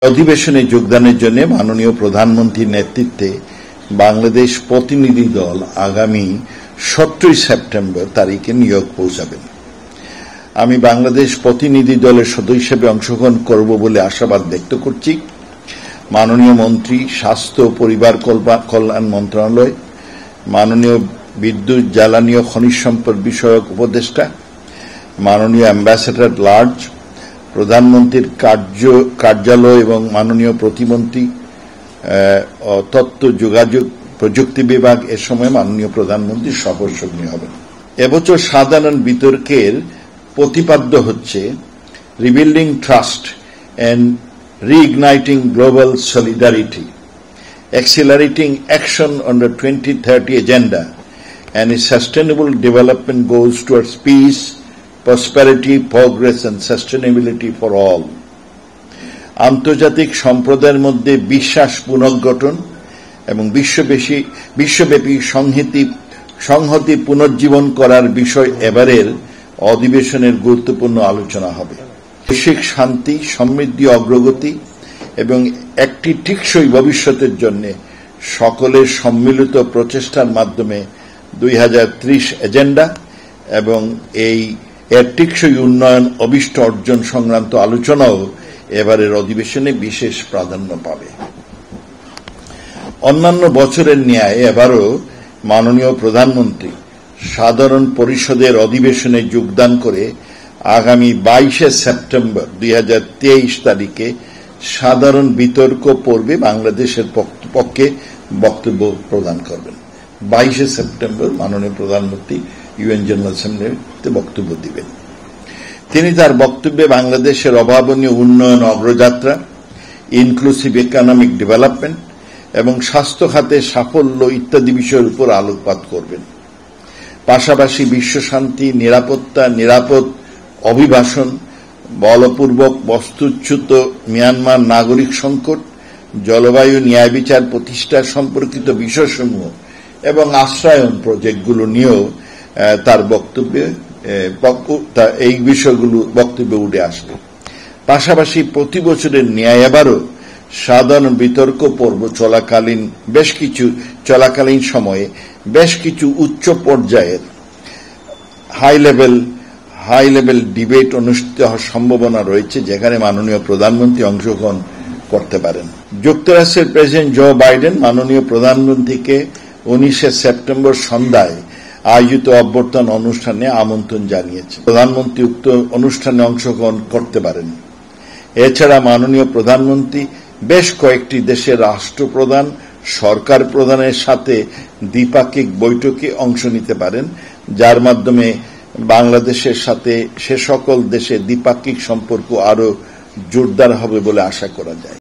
অধিবেশনে যোগদানের জন্য মাননীয় প্রধানমন্ত্রীর নেতৃত্বে বাংলাদেশ প্রতিনিধি দল আগামী 17 সেপ্টেম্বর তারিখে নিয়োগ পৌঁছাবেন। আমি বাংলাদেশ প্রতিনিধি দলের সদস্য হিসেবে অংশগ্রহণ করব বলে আশাবাদ ব্যক্ত করছি। মাননীয় মন্ত্রী, স্বাস্থ্য ও পরিবার কল্যাণ মন্ত্রণালয়, মাননীয় বিদ্যুৎ, জ্বালানি ও খনিজ সম্পদ বিষয়ক উপদেষ্টা, মাননীয় অ্যাম্বাসেডর লার্জ, প্রধানমন্ত্রীর কার্যালয় এবং মাননীয় প্রতিমন্ত্রী তথ্য যোগাযোগ প্রযুক্তি বিভাগ এ সময় মাননীয় প্রধানমন্ত্রী সফরসঙ্গী হবেন। এবছর সাধারণ বিতর্কের প্রতিপাদ্য হচ্ছে rebuilding trust and reigniting global solidarity, accelerating action on the 2030 agenda and its sustainable development goals towards peace, prosperity, progress and sustainability for all. আন্তর্জাতিক সম্প্রদায়ের মধ্যে বিশ্বাস পুনর্গঠন এবং বিশ্বব্যাপী সংহতি পুনর্জীবন করার বিষয় এবারের অধিবেশনের গুরুত্বপূর্ণ আলোচনা হবে। বৈশ্বিক শান্তি, সমৃদ্ধি, অগ্রগতি এবং একটি টেকসই ভবিষ্যতের জন্য সকলের সম্মিলিত প্রচেষ্টার মাধ্যমে 2030 এজেন্ডা এবং এর টেকসই উন্নয়ন অভিষ্ট অর্জন সংক্রান্ত আলোচনাও এবারের অধিবেশনে বিশেষ প্রাধান্য পাবে। অন্যান্য বছরের ন্যায় এবারও মাননীয় প্রধানমন্ত্রী সাধারণ পরিষদের অধিবেশনে যোগদান করে আগামী 22 সেপ্টেম্বর 2023 তারিখে সাধারণ বিতর্ক পর্বে বাংলাদেশের পক্ষে বক্তব্য প্রদান করবেন। 22 সেপ্টেম্বর মাননীয় প্রধানমন্ত্রী ইউএন জেনারেল অ্যাসেম্বলিতে বক্তব্য দিবেন। তিনি তার বক্তব্যে বাংলাদেশের অভাবনীয় উন্নয়ন অগ্রযাত্রা, ইনক্লুসিভ ইকোনমিক ডেভেলপমেন্ট এবং স্বাস্থ্য খাতে সাফল্য ইত্যাদি বিষয়ের উপর আলোকপাত করবেন। পাশাপাশি বিশ্বশান্তি, নিরাপত্তা, নিরাপদ অভিবাসন, বলপূর্বক বস্তুচ্যুত মিয়ানমার নাগরিক সংকট, জলবায়ু ন্যায় বিচার প্রতিষ্ঠা সম্পর্কিত বিষয়সমূহ এবং আশ্রয়ন প্রজেক্টগুলো নিয়েও তার এই বিষয়গুলো বক্তব্যে উঠে আসবে। পাশাপাশি প্রতি বছরের ন্যায় এবারও সাধারণ বিতর্ক পর্ব চলাকালীন সময়ে বেশ কিছু উচ্চ পর্যায়ের হাই লেভেল ডিবেট অনুষ্ঠিত হওয়ার সম্ভাবনা রয়েছে, যেখানে মাননীয় প্রধানমন্ত্রী অংশগ্রহণ করতে পারেন। যুক্তরাষ্ট্রের প্রেসিডেন্ট জো বাইডেন মাননীয় প্রধানমন্ত্রীকে 19 সেপ্টেম্বর সন্ধ্যায় আয়োজিত অভ্যর্থনা অনুষ্ঠানে আমন্ত্রণ জানিয়েছে। প্রধানমন্ত্রী উক্ত অনুষ্ঠানে অংশগ্রহণ করতে পারেন। এছাড়া মাননীয় প্রধানমন্ত্রী বেশ কয়েকটি দেশের রাষ্ট্রপ্রধান, সরকার প্রধানের সাথে দ্বিপাক্ষিক বৈঠকে অংশ নিতে পারেন, যার মাধ্যমে বাংলাদেশের সাথে সে সকল দেশে দ্বিপাক্ষিক সম্পর্ক আরো জোরদার হবে বলে আশা করা যায়।